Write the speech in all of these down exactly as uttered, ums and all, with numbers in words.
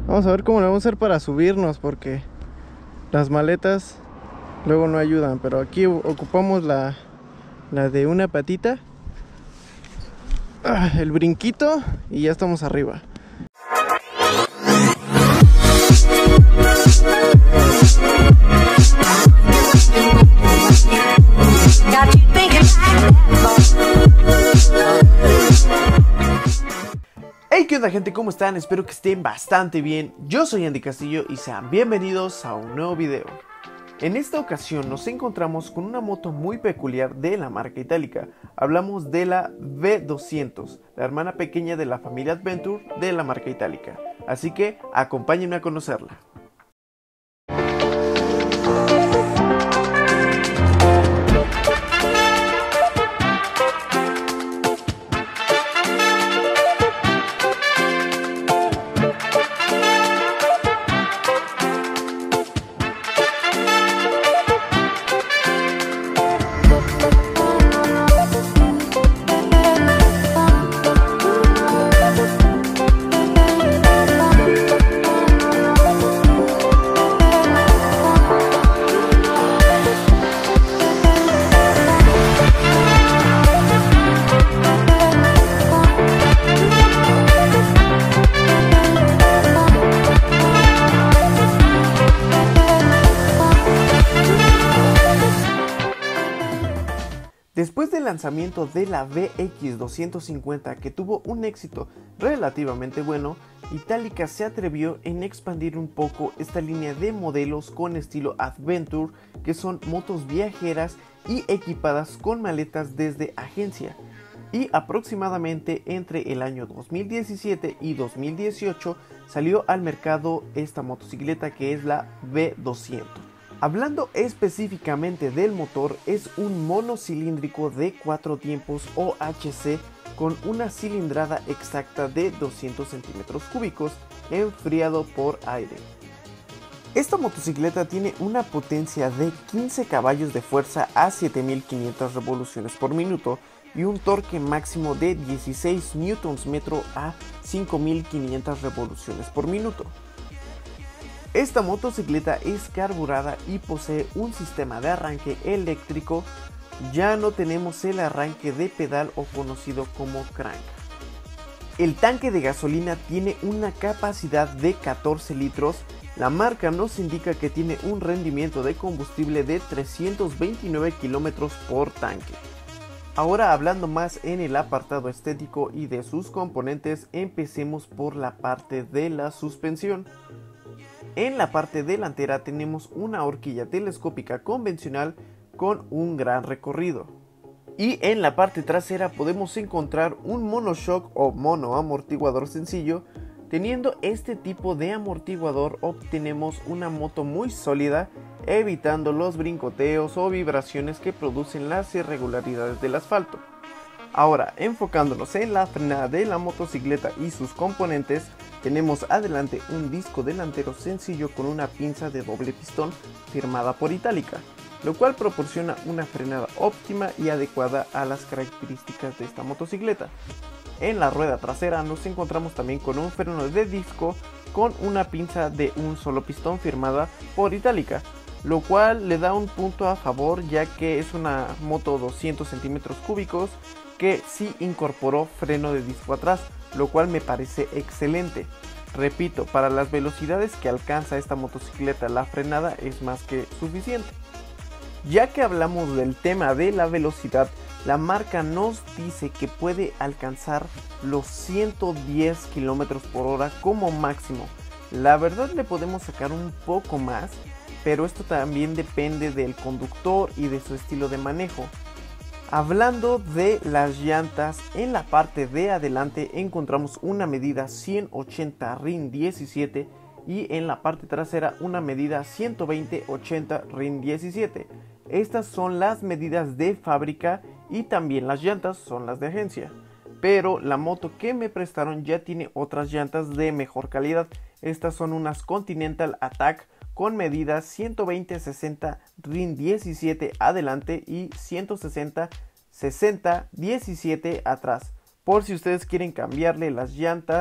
Vamos a ver cómo le vamos a hacer para subirnos, porque las maletas luego no ayudan. Pero aquí ocupamos la, la de una patita, ah, el brinquito, y ya estamos arriba. Hey, ¿qué onda, gente? ¿Cómo están? Espero que estén bastante bien. Yo soy Andy Castillo y sean bienvenidos a un nuevo video. En esta ocasión nos encontramos con una moto muy peculiar de la marca Itálica. Hablamos de la V doscientos, la hermana pequeña de la familia Adventure de la marca Itálica. Así que acompáñenme a conocerla. Después del lanzamiento de la V X doscientos cincuenta, que tuvo un éxito relativamente bueno, Itálica se atrevió en expandir un poco esta línea de modelos con estilo Adventure, que son motos viajeras y equipadas con maletas desde agencia. Y aproximadamente entre el año dos mil diecisiete y dos mil dieciocho salió al mercado esta motocicleta, que es la V doscientos. Hablando específicamente del motor, es un monocilíndrico de cuatro tiempos O H C con una cilindrada exacta de doscientos centímetros cúbicos, enfriado por aire. Esta motocicleta tiene una potencia de quince caballos de fuerza a siete mil quinientas revoluciones por minuto y un torque máximo de dieciséis newtons metro a cinco mil quinientas revoluciones por minuto. Esta motocicleta es carburada y posee un sistema de arranque eléctrico. Ya no tenemos el arranque de pedal o conocido como crank. El tanque de gasolina tiene una capacidad de catorce litros. La marca nos indica que tiene un rendimiento de combustible de trescientos veintinueve kilómetros por tanque. Ahora, hablando más en el apartado estético y de sus componentes, empecemos por la parte de la suspensión. En la parte delantera tenemos una horquilla telescópica convencional con un gran recorrido. Y en la parte trasera podemos encontrar un monoshock o monoamortiguador sencillo. Teniendo este tipo de amortiguador obtenemos una moto muy sólida, evitando los brincoteos o vibraciones que producen las irregularidades del asfalto. Ahora, enfocándonos en la frenada de la motocicleta y sus componentes, tenemos adelante un disco delantero sencillo con una pinza de doble pistón firmada por Itálica, lo cual proporciona una frenada óptima y adecuada a las características de esta motocicleta. En la rueda trasera nos encontramos también con un freno de disco con una pinza de un solo pistón firmada por Itálica, lo cual le da un punto a favor, ya que es una moto doscientos centímetros cúbicos que sí incorporó freno de disco atrás, lo cual me parece excelente. Repito, para las velocidades que alcanza esta motocicleta, la frenada es más que suficiente. Ya que hablamos del tema de la velocidad, la marca nos dice que puede alcanzar los ciento diez kilómetros por hora como máximo. La verdad, le podemos sacar un poco más, pero esto también depende del conductor y de su estilo de manejo. Hablando de las llantas, en la parte de adelante encontramos una medida ciento ochenta R I N diecisiete y en la parte trasera una medida ciento veinte ochenta R I N diecisiete. Estas son las medidas de fábrica y también las llantas son las de agencia. Pero la moto que me prestaron ya tiene otras llantas de mejor calidad. Estas son unas Continental Attack con medidas ciento veinte sesenta R I N diecisiete adelante y ciento sesenta sesenta diecisiete atrás, por si ustedes quieren cambiarle las llantas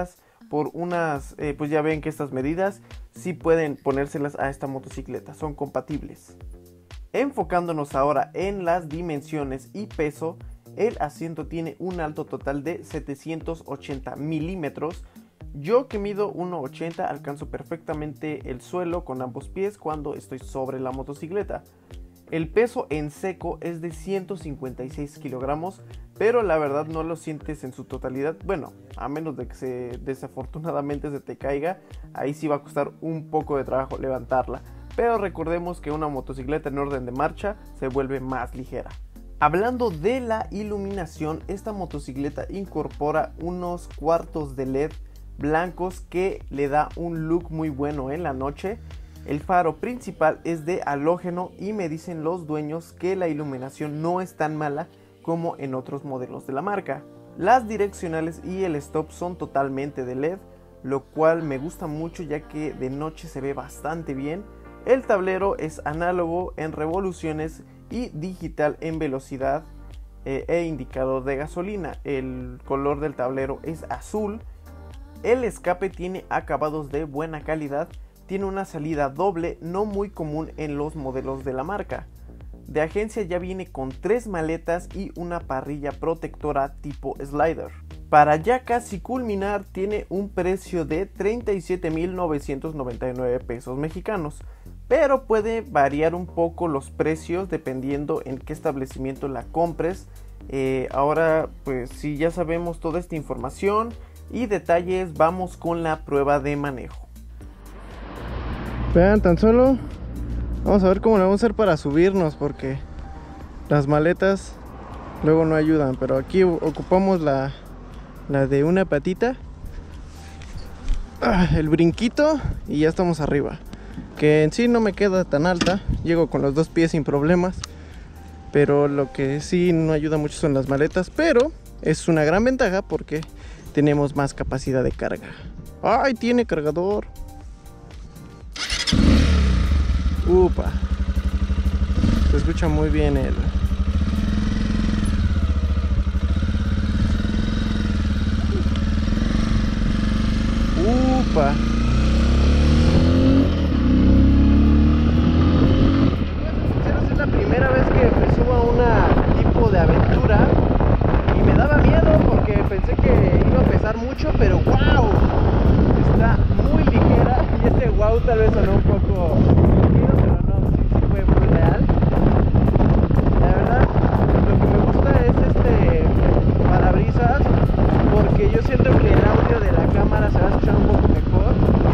por unas, eh, pues ya ven que estas medidas sí pueden ponérselas a esta motocicleta, son compatibles. Enfocándonos ahora en las dimensiones y peso, el asiento tiene un alto total de setecientos ochenta milímetros. Yo que mido uno ochenta alcanzo perfectamente el suelo con ambos pies cuando estoy sobre la motocicleta. El peso en seco es de ciento cincuenta y seis kilogramos, pero la verdad no lo sientes en su totalidad. Bueno, a menos de que se, desafortunadamente se te caiga, ahí sí va a costar un poco de trabajo levantarla. Pero recordemos que una motocicleta en orden de marcha se vuelve más ligera. Hablando de la iluminación, esta motocicleta incorpora unos cuartos de L E D blancos que le da un look muy bueno en la noche. El faro principal es de halógeno y me dicen los dueños que la iluminación no es tan mala como en otros modelos de la marca. Las direccionales y el stop son totalmente de L E D, lo cual me gusta mucho ya que de noche se ve bastante bien. El tablero es análogo en revoluciones y digital en velocidad eh, e indicador de gasolina. El color del tablero es azul. El escape tiene acabados de buena calidad. Tiene una salida doble, no muy común en los modelos de la marca. De agencia ya viene con tres maletas y una parrilla protectora tipo slider. Para ya casi culminar, tiene un precio de treinta y siete mil novecientos noventa y nueve pesos mexicanos, pero puede variar un poco los precios dependiendo en qué establecimiento la compres. Eh, ahora, pues si ya sabemos toda esta información y detalles, vamos con la prueba de manejo. Vean, tan solo vamos a ver cómo le vamos a hacer para subirnos, porque las maletas luego no ayudan, pero aquí ocupamos la, la de una patita, ah, el brinquito, y ya estamos arriba, que en sí no me queda tan alta, llego con los dos pies sin problemas, pero lo que sí no ayuda mucho son las maletas, pero es una gran ventaja porque tenemos más capacidad de carga. ¡Ay, tiene cargador! Upa, se escucha muy bien el upa. Es la primera vez que me subo a una tipo de aventura y me daba miedo porque pensé que iba a pesar mucho, pero wow, está muy ligera. Y este wow tal vez sonó un poco, pero no, sí, sí fue muy real. La verdad, lo que me gusta es este parabrisas, porque yo siento que el audio de la cámara se va a escuchar un poco mejor.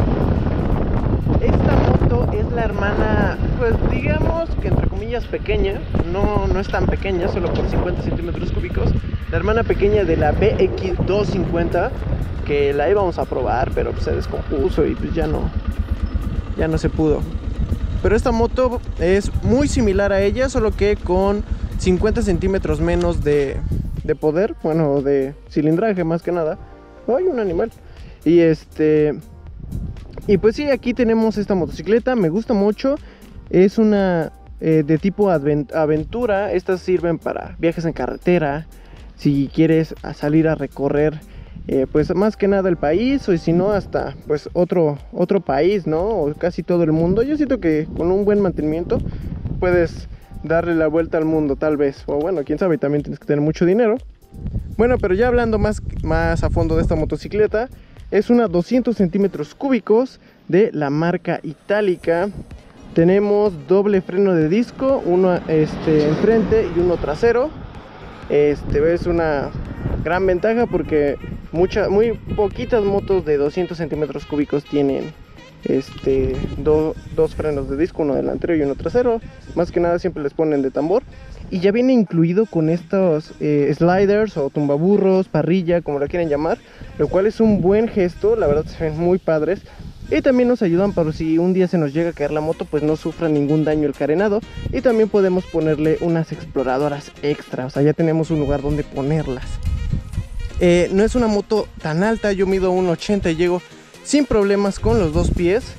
Esta moto es la hermana, pues digamos que entre comillas pequeña, no, no es tan pequeña, solo por cincuenta centímetros cúbicos, la hermana pequeña de la B X doscientos cincuenta, que la íbamos a probar, pero pues se descompuso y pues ya no, ya no se pudo. Pero esta moto es muy similar a ella, solo que con cincuenta centímetros menos de, de poder, bueno, de cilindraje más que nada. ¡Ay, un animal! Y este... Y pues sí, aquí tenemos esta motocicleta, me gusta mucho. Es una eh, de tipo aventura. Estas sirven para viajes en carretera, si quieres a salir a recorrer eh, pues más que nada el país, o si no hasta pues otro, otro país, ¿no? O casi todo el mundo. Yo siento que con un buen mantenimiento puedes darle la vuelta al mundo tal vez. O bueno, quién sabe, también tienes que tener mucho dinero. Bueno, pero ya hablando más, más a fondo de esta motocicleta, es una doscientos centímetros cúbicos de la marca Itálica. Tenemos doble freno de disco, uno este, enfrente y uno trasero. Este es una gran ventaja porque muchas, muy poquitas motos de doscientos centímetros cúbicos tienen este, do, dos frenos de disco, uno delantero y uno trasero. Más que nada siempre les ponen de tambor. Y ya viene incluido con estos eh, sliders o tumbaburros, parrilla, como la quieren llamar, lo cual es un buen gesto, la verdad se ven muy padres. Y también nos ayudan para si un día se nos llega a caer la moto, pues no sufra ningún daño el carenado. Y también podemos ponerle unas exploradoras extra, o sea, ya tenemos un lugar donde ponerlas. Eh, no es una moto tan alta, yo mido uno ochenta y llego sin problemas con los dos pies.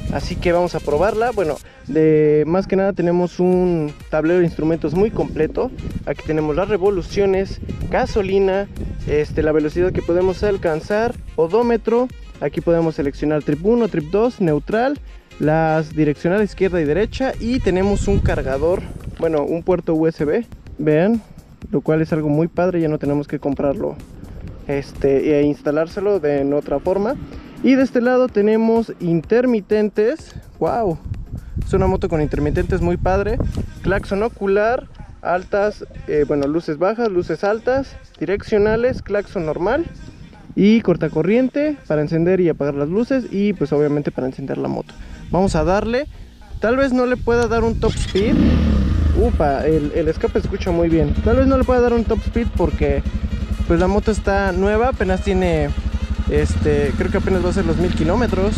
así que vamos a probarla. Bueno, de más que nada tenemos un tablero de instrumentos muy completo. Aquí tenemos las revoluciones, gasolina, este, la velocidad que podemos alcanzar, odómetro. Aquí podemos seleccionar trip uno, trip dos, neutral, las direccionales izquierda y derecha, y tenemos un cargador, bueno, un puerto U S B, vean, lo cual es algo muy padre. Ya no tenemos que comprarlo este, e instalárselo de en otra forma. Y de este lado tenemos intermitentes. Wow, es una moto con intermitentes muy padre. Claxon ocular, altas, eh, bueno, luces bajas, luces altas, direccionales, claxon normal y cortacorriente para encender y apagar las luces, y pues obviamente para encender la moto. Vamos a darle. Tal vez no le pueda dar un top speed. Upa, el, el escape escucha muy bien. Tal vez no le pueda dar un top speed porque pues la moto está nueva, apenas tiene este, creo que apenas va a ser los mil kilómetros.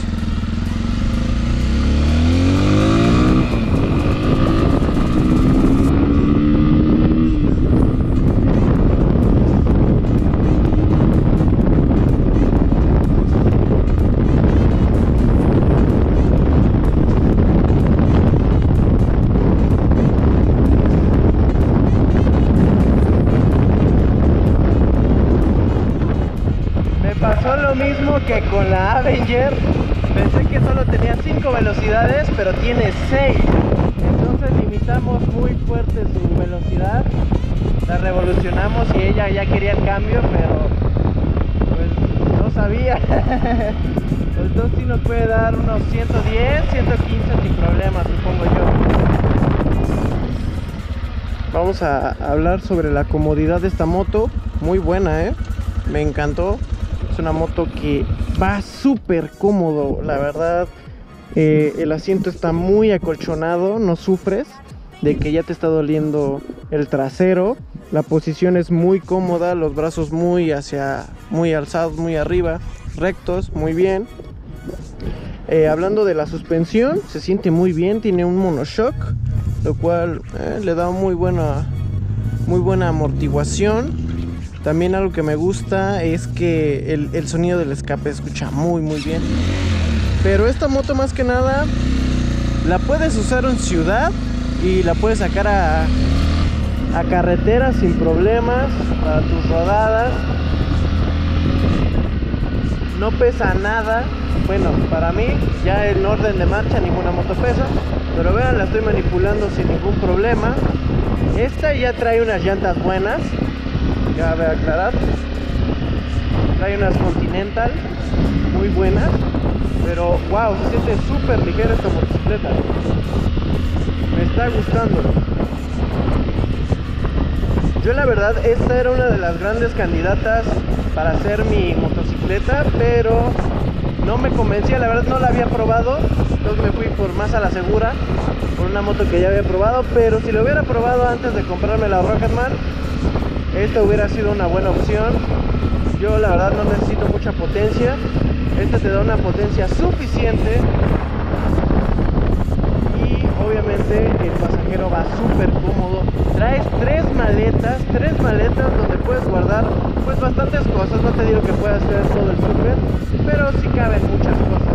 Pasó lo mismo que con la Avenger. Pensé que solo tenía cinco velocidades, pero tiene seis. Entonces limitamos muy fuerte su velocidad. La revolucionamos y ella ya quería el cambio, pero pues no sabía. Entonces sí nos puede dar unos ciento diez, ciento quince sin problemas, supongo yo. Vamos a hablar sobre la comodidad de esta moto. Muy buena, ¿eh? Me encantó. Es una moto que va súper cómodo, la verdad. Eh, el asiento está muy acolchonado, no sufres de que ya te está doliendo el trasero. La posición es muy cómoda, los brazos muy hacia, muy alzados, muy arriba, rectos, muy bien. Eh, hablando de la suspensión, se siente muy bien, tiene un monoshock, lo cual eh, le da muy buena, muy buena amortiguación. También algo que me gusta es que el, el sonido del escape se escucha muy muy bien. Pero esta moto más que nada la puedes usar en ciudad y la puedes sacar a, a carretera sin problemas para tus rodadas. No pesa nada. Bueno, para mí ya en orden de marcha ninguna moto pesa, pero vean, la estoy manipulando sin ningún problema. Esta ya trae unas llantas buenas. Ya voy a aclarar, trae unas Continental muy buenas, pero wow, se siente súper ligera esta motocicleta, me está gustando. Yo la verdad esta era una de las grandes candidatas para hacer mi motocicleta, pero no me convencía, la verdad no la había probado, entonces me fui por más a la segura, por una moto que ya había probado. Pero si lo hubiera probado antes de comprarme la Rocketman, esta hubiera sido una buena opción. Yo la verdad no necesito mucha potencia. Esta te da una potencia suficiente. Y obviamente el pasajero va súper cómodo. Traes tres maletas, tres maletas donde puedes guardar pues bastantes cosas. No te digo que puedas hacer todo el súper, pero sí caben muchas cosas.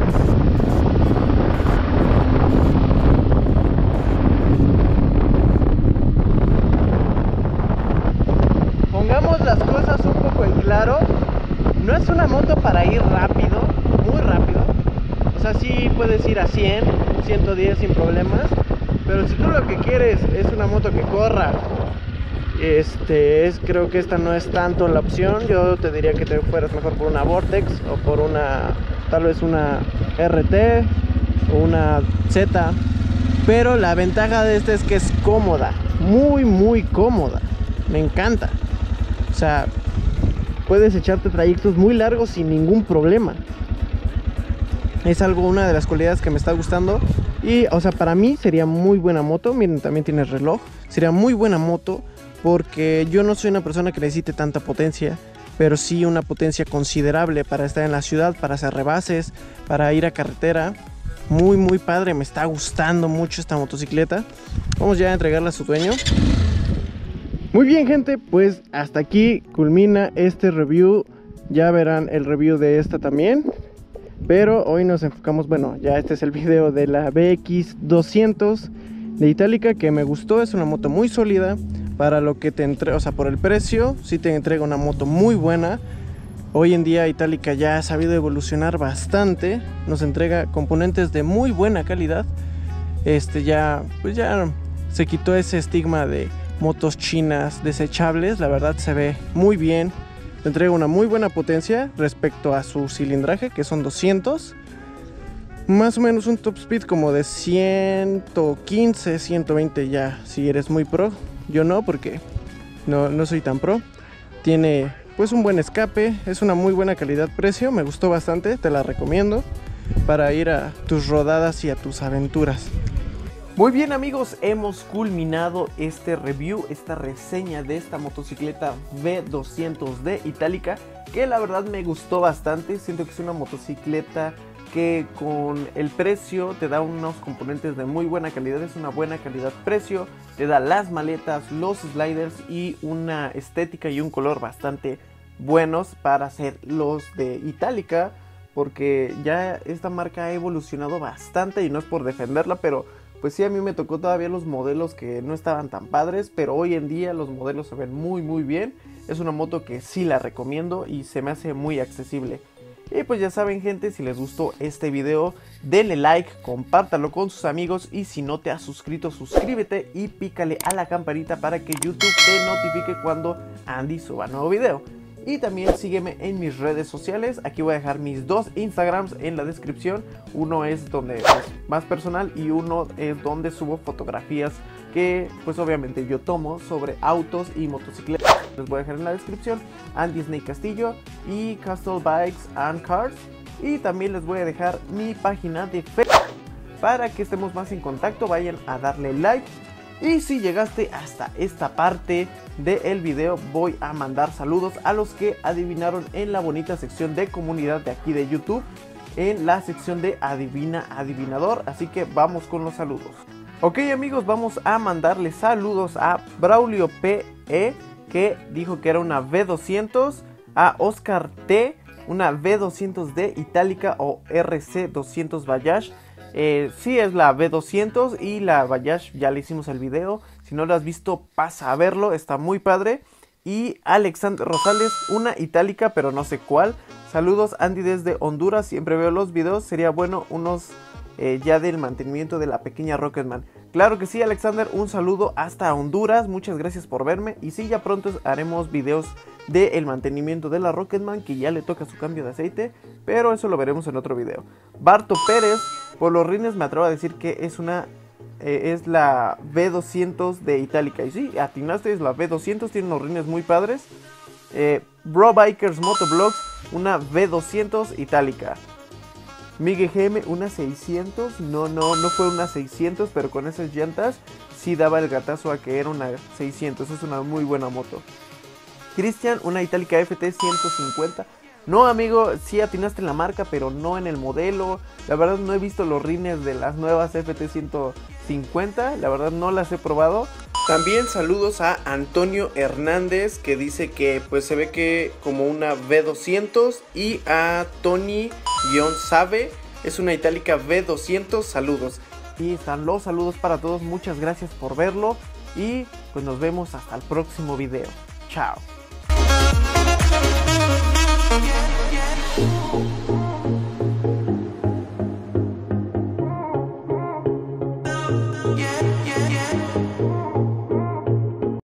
Pongamos las cosas un poco en claro. No es una moto para ir rápido, muy rápido. O sea, sí puedes ir a cien, ciento diez sin problemas. Pero si tú lo que quieres es una moto que corra, este, es, creo que esta no es tanto la opción. Yo te diría que te fueras mejor por una Vortex o por una, tal vez una R T o una Z. Pero la ventaja de esta es que es cómoda, muy muy cómoda. Me encanta. O sea, puedes echarte trayectos muy largos sin ningún problema. Es algo, una de las cualidades que me está gustando. Y, o sea, para mí sería muy buena moto. Miren, también tiene reloj. Sería muy buena moto porque yo no soy una persona que necesite tanta potencia, pero sí una potencia considerable para estar en la ciudad, para hacer rebases, para ir a carretera. Muy, muy padre. Me está gustando mucho esta motocicleta. Vamos ya a entregarla a su dueño. Muy bien, gente, pues hasta aquí culmina este review. Ya verán el review de esta también. pero hoy nos enfocamos, bueno, ya este es el video de la B X doscientos de Itálica, que me gustó. Es una moto muy sólida para lo que te entrega, o sea, por el precio, sí te entrega una moto muy buena. Hoy en día Itálica ya ha sabido evolucionar bastante, nos entrega componentes de muy buena calidad. Este ya, pues ya se quitó ese estigma de motos chinas desechables, la verdad se ve muy bien. Te entrega una muy buena potencia respecto a su cilindraje, que son doscientos. Más o menos un top speed como de ciento quince, ciento veinte ya, si eres muy pro. Yo no, porque no, no soy tan pro. Tiene pues un buen escape, es una muy buena calidad-precio, me gustó bastante, te la recomiendo para ir a tus rodadas y a tus aventuras. Muy bien amigos, hemos culminado este review, esta reseña de esta motocicleta B doscientos de Itálica, que la verdad me gustó bastante. Siento que es una motocicleta que con el precio te da unos componentes de muy buena calidad, es una buena calidad-precio, te da las maletas, los sliders y una estética y un color bastante buenos para ser los de Itálica, porque ya esta marca ha evolucionado bastante y no es por defenderla, pero pues sí, a mí me tocó todavía los modelos que no estaban tan padres, pero hoy en día los modelos se ven muy muy bien. Es una moto que sí la recomiendo y se me hace muy accesible. Y pues ya saben gente, si les gustó este video, denle like, compártalo con sus amigos y si no te has suscrito, suscríbete y pícale a la campanita para que YouTube te notifique cuando Andy suba nuevo video. Y también sígueme en mis redes sociales, aquí voy a dejar mis dos Instagrams en la descripción. Uno es donde es más personal y uno es donde subo fotografías que pues obviamente yo tomo sobre autos y motocicletas. Les voy a dejar en la descripción Andy Snake Castillo y Castle Bikes and Cars. Y también les voy a dejar mi página de Facebook para que estemos más en contacto, vayan a darle like. Y si llegaste hasta esta parte del video, voy a mandar saludos a los que adivinaron en la bonita sección de comunidad de aquí de YouTube, en la sección de Adivina Adivinador, así que vamos con los saludos. Ok amigos, vamos a mandarle saludos a Braulio P E, que dijo que era una B doscientos, a Oscar T, una B doscientos de Itálica o R C doscientos Bayash. Eh, sí es la B doscientos y la Bayash ya le hicimos el video. Si no lo has visto, pasa a verlo, está muy padre. Y Alexander Rosales, una Itálica pero no sé cuál. Saludos Andy desde Honduras, siempre veo los videos, sería bueno unos eh, ya del mantenimiento de la pequeña Rocketman. Claro que sí Alexander, un saludo hasta Honduras, muchas gracias por verme. Y sí, ya pronto haremos videos del mantenimiento de la Rocketman, que ya le toca su cambio de aceite, pero eso lo veremos en otro video. Barto Pérez, por los rines me atrevo a decir que es una eh, es la B doscientos de Itálica. Y sí, atinaste, es la B doscientos, tiene unos rines muy padres. eh, Bro Bikers Motovlogs, una B doscientos Itálica. Miguel G M, una seiscientos, no, no, no fue una seiscientos, pero con esas llantas sí daba el gatazo a que era una seiscientos, es una muy buena moto. Cristian, una Itálica F T ciento cincuenta. No amigo, sí atinaste en la marca, pero no en el modelo. La verdad no he visto los rines de las nuevas F T ciento cincuenta, la verdad no las he probado. También saludos a Antonio Hernández, que dice que pues se ve que como una B doscientos. Y a Tony-Sabe, es una Itálica B doscientos, saludos. Y están los saludos para todos, muchas gracias por verlo. Y pues nos vemos hasta el próximo video. Chao. Yeah, yeah.